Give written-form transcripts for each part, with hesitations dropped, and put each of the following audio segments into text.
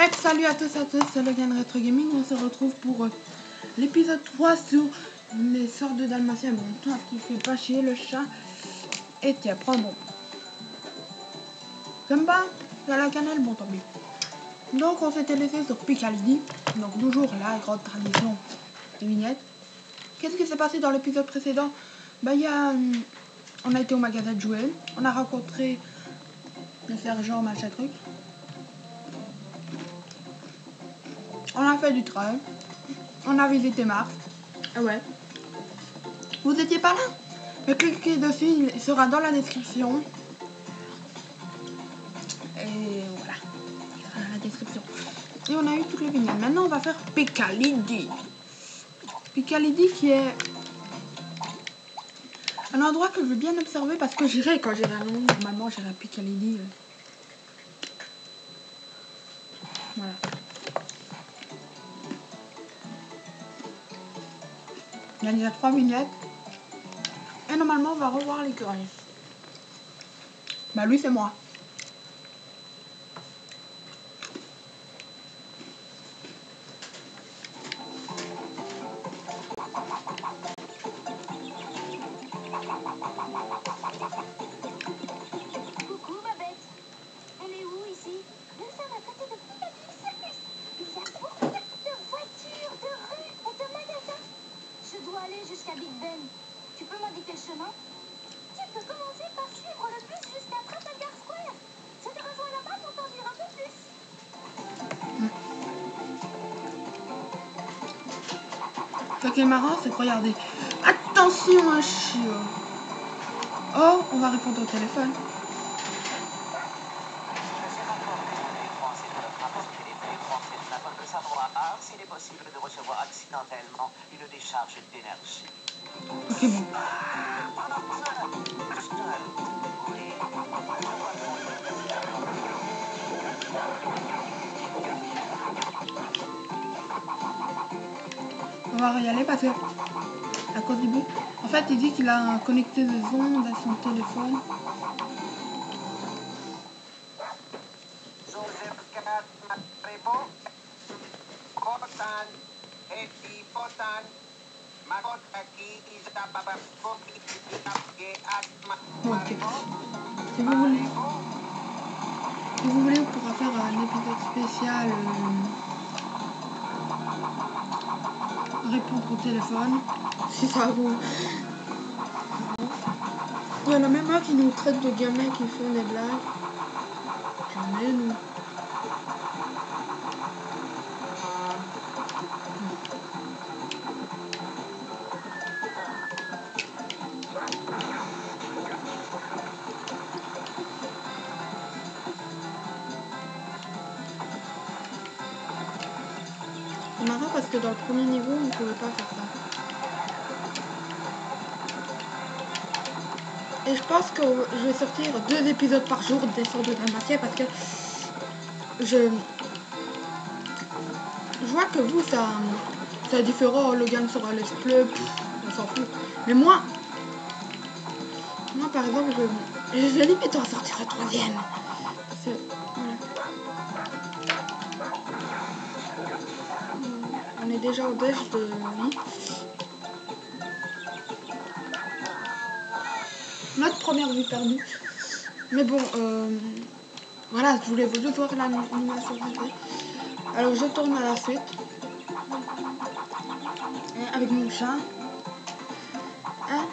Salut à tous, c'est Logan Retro Gaming. On se retrouve pour l'épisode 3 sur les sorts de Dalmatien. Bon, toi qui fait pas chier le chat. Et tiens, prends bon. Comme pas, à la cannelle, bon tant pis. Donc on s'était laissé sur Picardie. Donc toujours la grande tradition de vignette. Qu'est-ce qui s'est passé dans l'épisode précédent? Bah on a été au magasin de jouets. On a rencontré le sergent machin truc. On a fait du trail. On a visité Mars. Ah ouais. Vous étiez pas là? Mais cliquez dessus, il sera dans la description. Et voilà. Il sera dans la description. Et on a eu toutes les vignettes. Maintenant on va faire Picardie. Picardie qui est un endroit que je veux bien observer parce que j'irai quand j'irai à Londres. Normalement j'irai à Picardie. Voilà. Il y a déjà 3 vignettes. Et normalement on va revoir l'écureuil. Bah lui c'est moi. Coucou Babette. On est où ici? Nous sommes à côté de Picardie Circus. Il y a beaucoup de voitures, de rues et de magasins. Je dois aller jusqu'à Big Ben. Tu peux m'indiquer le chemin? Tu peux commencer par suivre le bus jusqu'à Trafalgar Square. Je te rejoins là-bas pour t'en dire un peu plus. Ce qui est marrant, c'est que regardez. Attention un chiot. Oh, on va répondre au téléphone. S'il est possible de recevoir accidentellement une décharge d'énergie. Ok, bon. On va y aller parce que à cause du bruit. En fait, il dit qu'il a connecté des ondes à son téléphone. Ok. Si vous voulez, on pourra faire un épisode spécial répondre au téléphone. Si ça vous... Il y en a même un qui nous traite de gamins qui font des blagues. Jamais nous. C'est marrant parce que dans le premier niveau, on ne pouvait pas faire ça. Et je pense que je vais sortir 2 épisodes par jour des sorts de Dalmatien parce que je vois que vous, c'est différent. Logan sera Let's Play, on s'en fout. Mais moi par exemple, je vais limite en sortir un 3e. Voilà. On est déjà au déj de vie. Notre première vie perdue. Mais bon, voilà, je voulais juste voir l'animation. Alors je tourne à la suite. Et avec mon chat. Hein?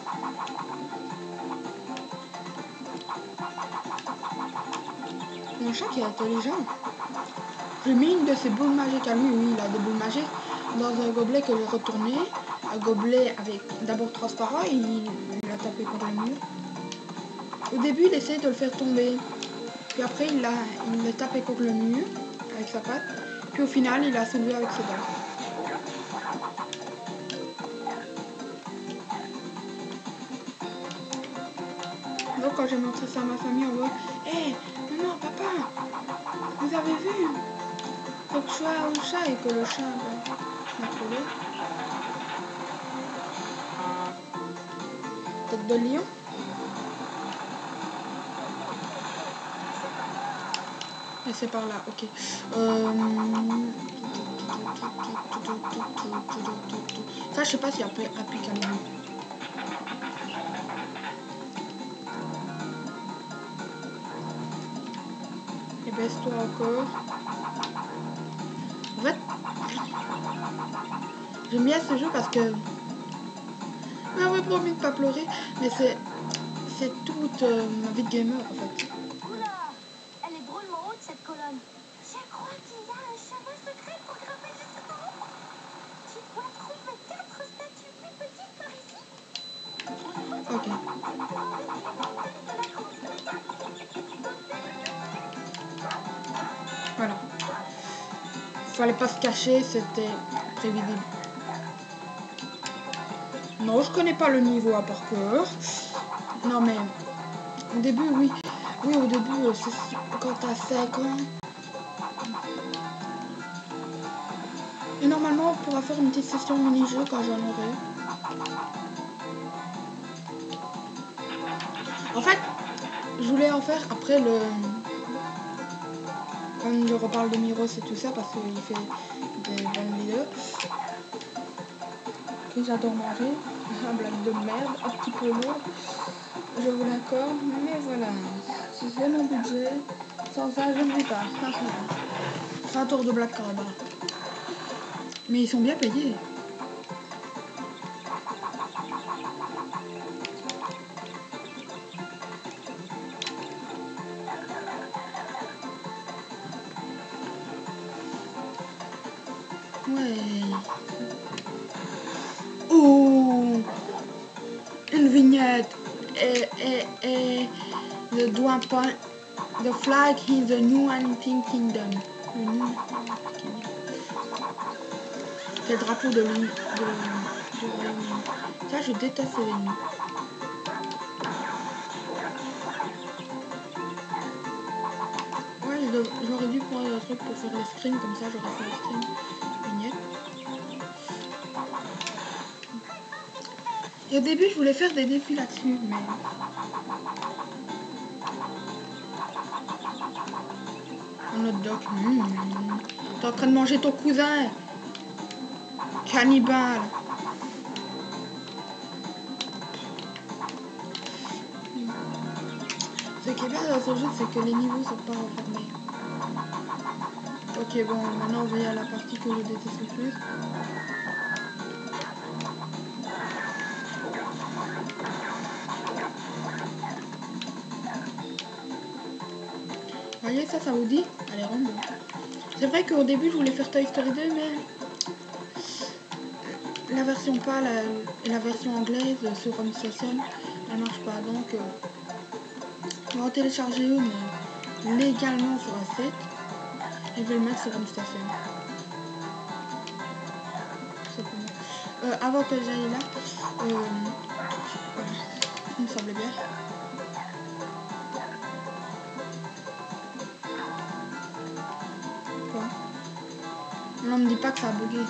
Mon chat qui est intelligent. J'ai mis une de ses boules magiques à lui. Oui, il a des boules magiques dans un gobelet que j'ai retourné. Un gobelet avec d'abord transparent. Il l'a tapé contre le mur. Au début, il essayait de le faire tomber. Puis après, il l'a tapé contre le mur avec sa patte. Puis au final, il l'a soulevé avec ses dents. Donc quand j'ai montré ça à ma famille, on voit hé, maman, papa, vous avez vu? Faut que je sois au chat et que le chat m'a trouvé. Tête de lion. Et c'est par là, ok. Ça, je sais pas s'il applique à lui. Et baisse-toi encore. En fait, j'aime bien ce jeu parce que... J'avais promis de pas pleurer, mais c'est toute ma vie de gamer en fait. Oula, elle est drôlement haute cette colonne. Je crois qu'il y a un chemin secret pour grimper jusqu'en haut. Tu dois trouver 4 statues plus petites par ici. Ok. Voilà. Fallait pas se cacher, c'était prévisible. Non, je connais pas le niveau à par cœur. Non mais au début, oui. Oui, au début, c'est quand t'as 5 ans. Et normalement, on pourra faire une petite session mini-jeu quand j'en aurai. En fait, je voulais en faire après le... Quand je reparle de Miros et tout ça, parce qu'il fait des bonnes vidéos. Et j'adore manger. Un blague de merde, un petit peu lourd. Je vous l'accorde, mais voilà. Si c'est mon budget, sans ça, je ne vis pas. C'est un tour de blague carrément. Mais ils sont bien payés. Ouais. Oh, une vignette. Et le doigt pas. The flag is the new hunting kingdom. Le new kingdom. C'est le drapeau de l'ennemi. Ça, je déteste les ennemis. Ouais, j'aurais dû prendre un truc pour faire le stream, comme ça j'aurais fait le stream. Vignette. Et au début, je voulais faire des défis là-dessus, mais... Un hot dog. T'es en train de manger ton cousin. Cannibale. Ce qui est bien dans ce jeu, c'est que les niveaux sont pas refermés. Ok, bon, maintenant on va y aller à la partie que je déteste le plus. Voyez, ça vous dit? Allez, rentre. C'est vrai qu'au début, je voulais faire Toy Story 2, mais la version PAL et la version anglaise sur Home Station, elle marche pas. Donc, on va en télécharger une légalement sur un site et je vais le mettre sur Home Station. Avant que j'aille là, voilà, il me semblait bien. Quoi? Non, me dit pas que ça a bugué.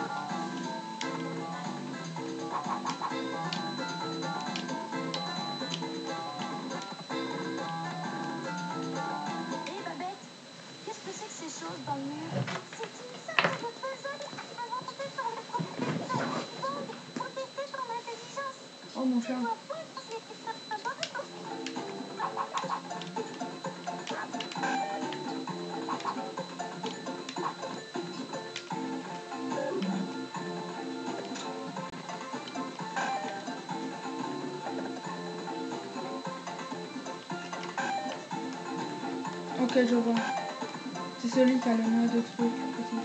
Dans le mur. C'est une sorte de puzzle inventé par le professeur Bond pour tester ton intelligence. Oh mon chat. Ok, je vois. C'est celui qui a le moins de trucs aussi.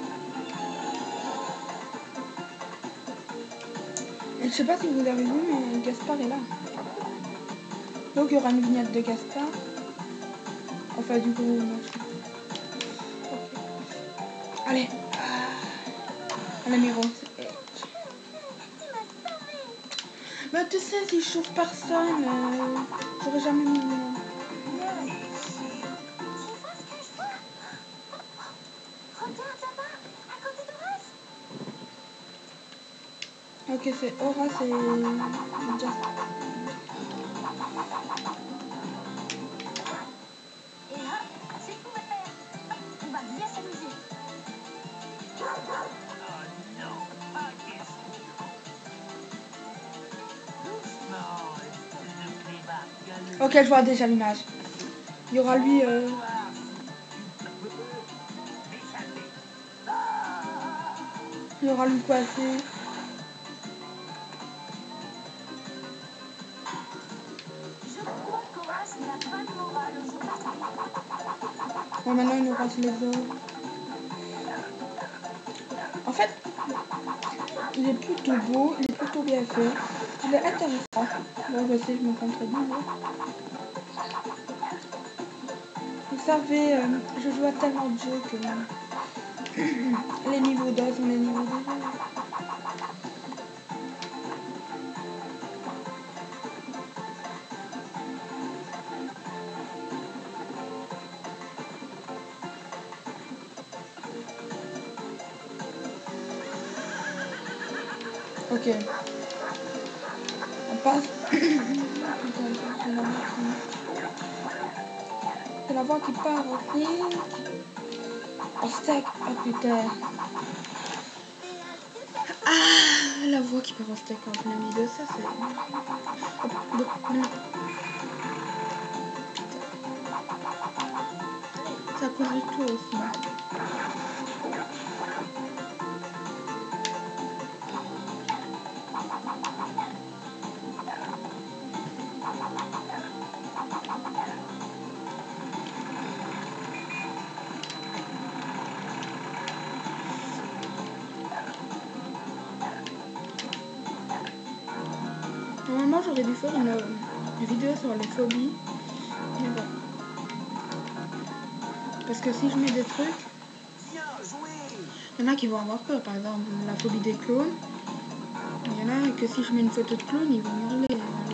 Et je sais pas si vous avez vu, mais Gaspard est là. Donc il y aura une vignette de Gaspard. Enfin du coup, moi je... Okay. Allez. Allez Miro. Bah tu sais, si je chauffe personne, j'aurais jamais mis... Ok, c'est Aura, c'est... Ok, je vois déjà l'image. Il y aura lui... Il y aura lui coincé. Je crois qu'Horace n'a pas de morale aujourd'hui. Bon, maintenant il nous reste les autres. En fait, il est plutôt beau, il est plutôt bien fait. Il est intéressant. Bon, je sais, je me contredis. Vous savez, je joue à tellement de jeux que les niveaux d'os sont les niveaux de jeu. Ok. On passe. C'est la voix qui part aussi. Au steak. Oh putain. Ah, la voix qui part au steak en plein milieu, ça c'est... Ça cause du tout aussi. Normalement j'aurais dû faire une vidéo sur les phobies. Mais bon. Parce que si je mets des trucs, il y en a qui vont avoir peur. Par exemple, la phobie des clones. Il y en a que si je mets une photo de clone, ils vont hurler.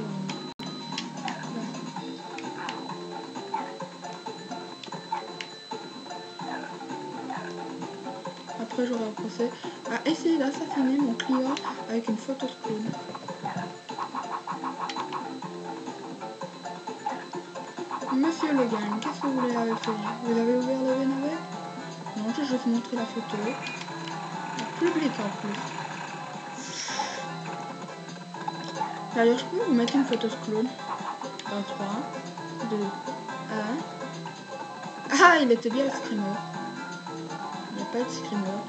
Après j'aurai un procès à essayer d'assassiner mon client avec une photo de clone. Monsieur Le Gagne, qu'est-ce que vous voulez faire? Vous avez ouvert le veine avec? Non, j'ai juste montré la photo. Public en plus. D'ailleurs, je peux vous mettre une photo de clone. Dans 3, 2, 1. Ah, il était bien le screamer. Il n'y a pas de screamer.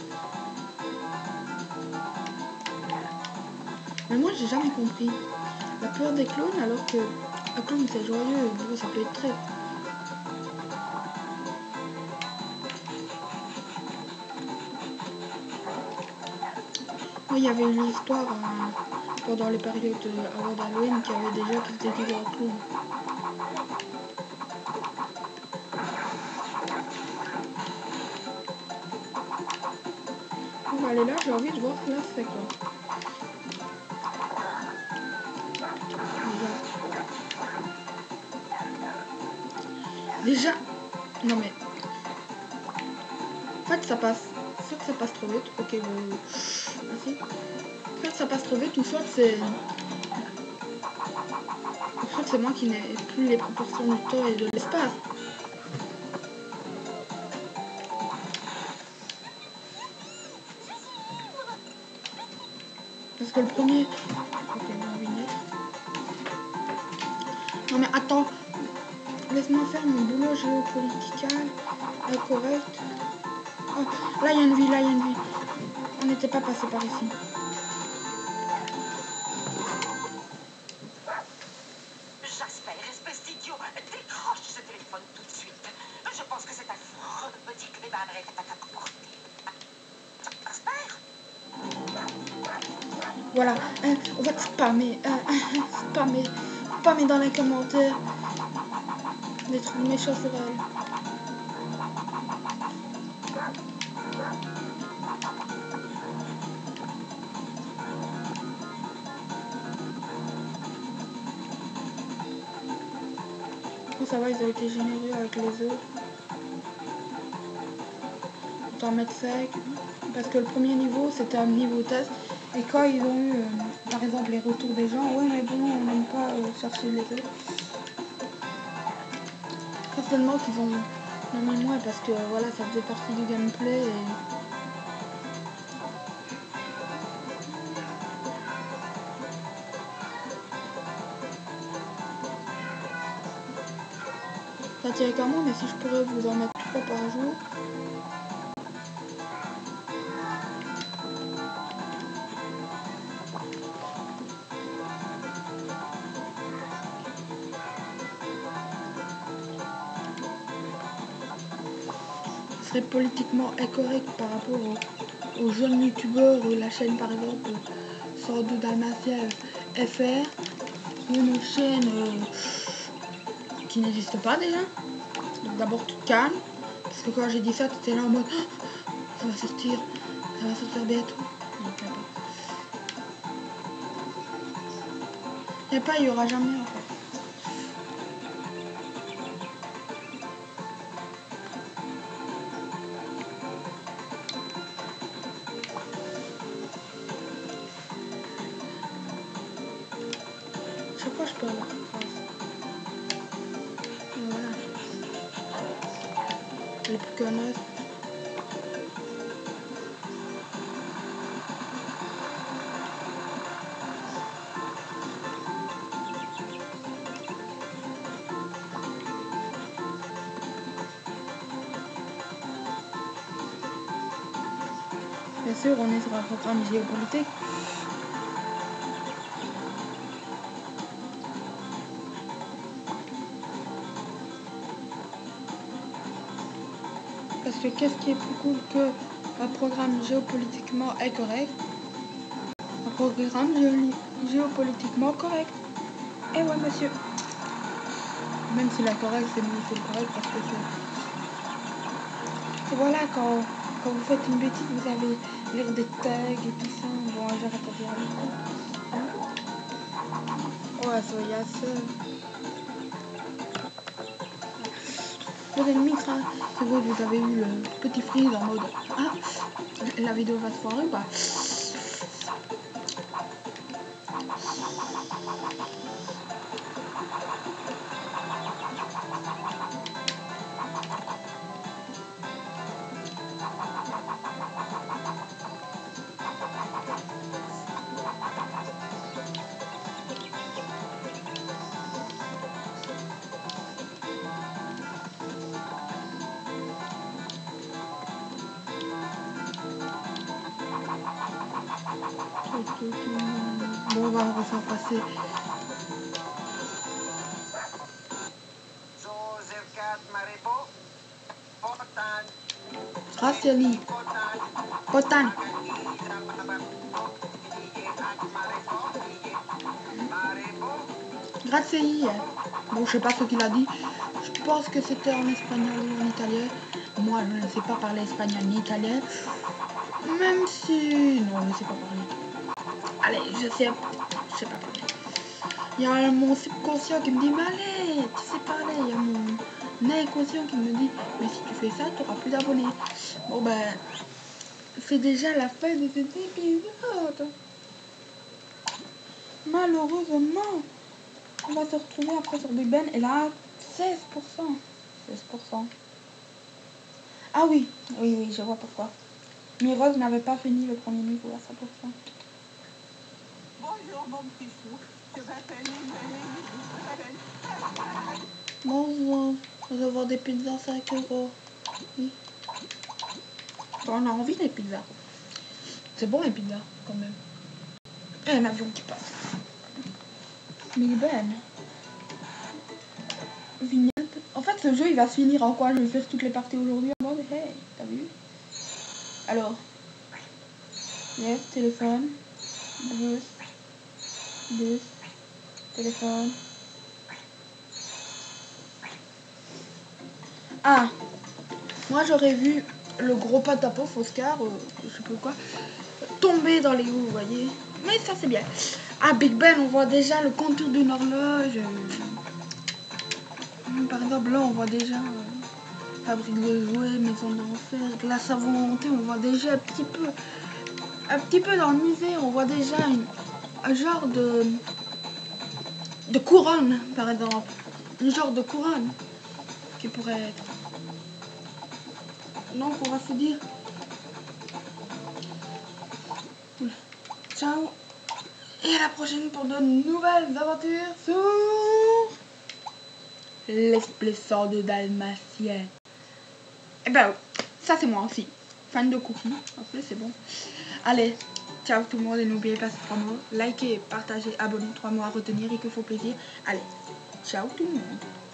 Mais moi, j'ai jamais compris la peur des clones alors que un clone c'est joyeux. Bon, ça peut être très... Oui, il y avait une histoire pendant les périodes avant d'Halloween qu'il y avait des gens qui se déguisaient en clown. On va aller là, j'ai envie de voir là c'est quoi. Déjà, non mais, en fait ça passe, soit ça passe trop vite, ok, merci. Soit ça passe trop vite ou soit c'est... En fait c'est moi qui n'ai plus les proportions du temps et de l'espace. Parce que le premier... Ok, mon vignette. Non mais attends, laisse-moi faire mon boulot géopolitical, correct. Oh, là il y a une vie, là il y a une vie. On n'était pas passé par ici. Jasper, espèce d'idiot, décroche ce téléphone tout de suite. Je pense que c'est affreux, petit clébard est à ta portée. Jasper? Voilà, on va te spammer, spammer dans les commentaires des trucs méchants sur elle. Oh, ça va, ils ont été généreux avec les œufs. T'en mettre 5. Parce que le premier niveau, c'était un niveau test. Et quand ils ont eu, par exemple, les retours des gens, ouais, mais bon, on n'aime pas chercher les œufs. Certainement qu'ils ont nommé moins parce que voilà, ça faisait partie du gameplay. Et... Ça tient qu'à moi, mais si je pourrais vous en mettre 3 par jour. Ce serait politiquement incorrect par rapport aux jeunes youtubeurs, la chaîne par exemple Sordo Dalmatia FR, une chaîne qui n'existe pas déjà. Donc d'abord tu te calmes, parce que quand j'ai dit ça, tu étais là en mode ça va sortir bientôt. Non, il n'y a pas, il n'y aura jamais en fait. Chaque fois je peux avoir une phrase. Et voilà. Les plus connaissent. Bien sûr, on est sur un programme géopolitique. Parce que qu'est-ce qui est plus cool qu'un programme géopolitiquement incorrect? Un programme géopolitiquement correct. Eh ouais, monsieur. Même si l'incorrect, c'est mieux que le correct parce que c'est... Voilà, quand vous faites une bêtise, vous avez lire des tags et tout ça. Bon, j'arrête de dire hein? Ouais, ça, il y a ça. Pour une mix, hein, c'est vrai que vous avez eu le petit freeze en mode ah, la vidéo va se foirer, bah. Bon, on va s'en passer. Gracieli. Potan. Gracieli. Bon, je sais pas ce qu'il a dit. Je pense que c'était en espagnol ou en italien. Moi, je ne sais pas parler espagnol ni italien. Même si... Non, je ne sais pas parler. Allez, je sais pas parler. Il y a mon subconscient qui me dit, mais allez, tu sais parler. Il y a mon inconscient qui me dit, mais si tu fais ça, tu n'auras plus d'abonnés. Bon ben, c'est déjà la fin de cet épisode. Malheureusement, on va se retrouver après sur Big Ben et là, 16%. 16%. Ah oui, je vois pourquoi. Mireuse n'avait pas fini le premier niveau à 100%. Bonjour, mon petit fou. Je m'appelle Bonjour, on va avoir des pizzas 5 €. Oui. Bon, on a envie des pizzas. C'est bon les pizzas, quand même. Et un avion qui passe. Big Ben. Vignette. En fait, ce jeu, il va se finir en quoi? Je vais faire toutes les parties aujourd'hui en mode, hey, t'as vu? Alors. Yes, téléphone. Bus. Téléphone. Ah, moi j'aurais vu le gros patapos Oscar, je sais plus quoi, tomber dans les roues, vous voyez. Mais ça c'est bien. À Big Ben, on voit déjà le contour d'une horloge. Par exemple, là on voit déjà fabrique de jouets, maison d'enfer, glace à volonté. On voit déjà un petit peu dans le musée. On voit déjà un genre de couronne, par exemple. Un genre de couronne qui pourrait être. Donc on va se dire ciao et à la prochaine pour de nouvelles aventures sur l'esplessor de dalmatien. Et ben, ça c'est moi aussi. Fan de cookies. Après, c'est bon. Allez, ciao tout le monde et n'oubliez pas ces 3 mots. Likez, partagez, abonnez, 3 mots à retenir et que faut plaisir. Allez, ciao tout le monde.